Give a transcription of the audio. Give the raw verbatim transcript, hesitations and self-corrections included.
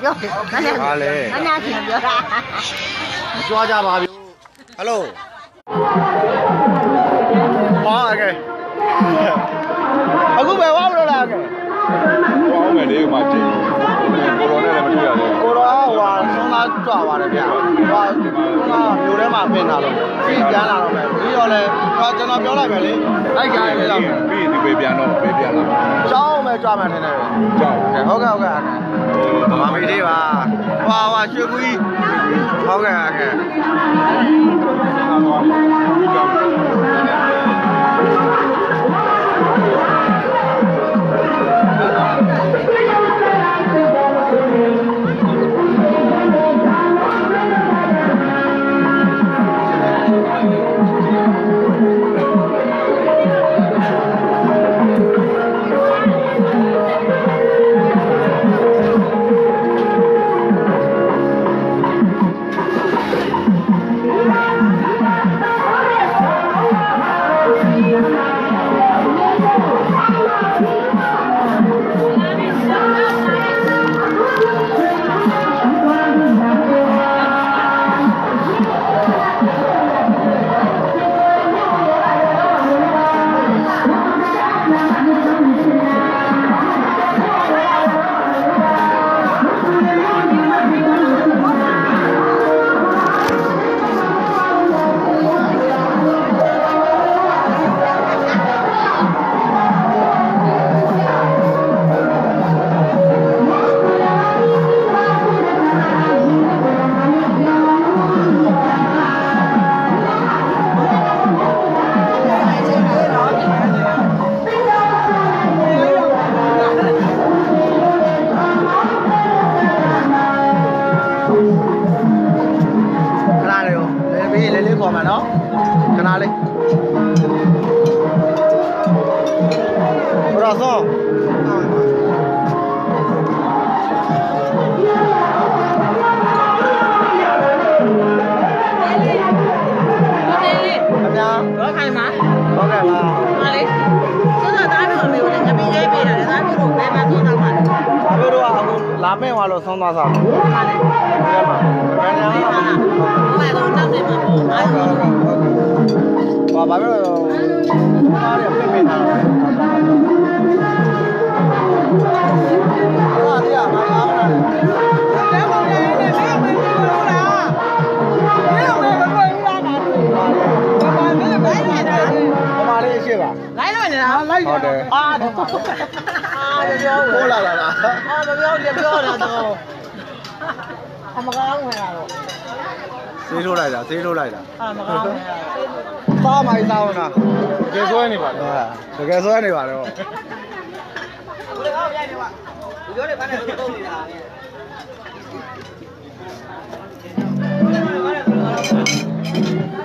ပြောတယ်။ဟာလေ။ငါညာချင်းပြောတာ။ကြွားကြပါဗျ။ Hello ။ဟာကဲ။အခုပဲဝါမလို့လားကဲ။ဝါအောင်မယ်လေမှာကြည့်။ကိုရောနဲ့လည်းမတွေ့ရသေးဘူး။ကိုရောဟိုဆုံးသားကြွားပါတယ်ဗျာ။ဟိုဆုံးသားမျိုးထဲမှာပင်လာတော့ပြီးကျန်းလာတော့မယ်။ပြီးတော့လည်းကျွန်တော်ပြောလိုက်မယ်လေ။လိုက်ကြရလေတော့ပြီးဒီပဲပြန်တော့ပဲပြန်လာ။ကြောင်းပဲကြွားမှနေတယ်။ကြောင်း။ဟုတ်ကဲ့ဟုတ်ကဲ့။ဟိုဗမာမီလေးပါ။ဟွာဟွာရွှေကူကြီး။ဟုတ်ကဲ့ဟုတ်ကဲ့။လာမဲ့သွားလို့ဆုံးသွားစားတယ်။ဟုတ်တယ်။ဘယ်မှာဘယ်နေရာမှာဟိုကတော့တောက်နေမှာပေါ့။အားလုံး။ဘာဘာပဲအားရပြင်ပြင်တာ။ဟာတရားမအားလား။ဘယ်မှာလဲ။ဘယ်မှာလဲလို့လား။ဘယ်လိုလဲဘယ်လိုလဲလား။ဘာဘာလဲဘယ်နေတာ။ဘာလေးရှိပါ။လိုက်လို့နေတာ။လိုက်တယ်။အာအာပြောပိုးလာလာလားအာမပြောပြပြောတာတော့အမကောင်းဝင်လာတော့ဆေးထိုးလိုက်တာဆေးထိုးလိုက်တာအာမကောင်းဝင်လာသားမိုင်းသားဝင်တာတကယ်ဆွဲနေပါတော့တကယ်ဆွဲနေပါတော့ဘယ်လိုအောင်ရိုက်နေပါဒီလိုတွေဘာနဲ့သုံးနေတာလဲ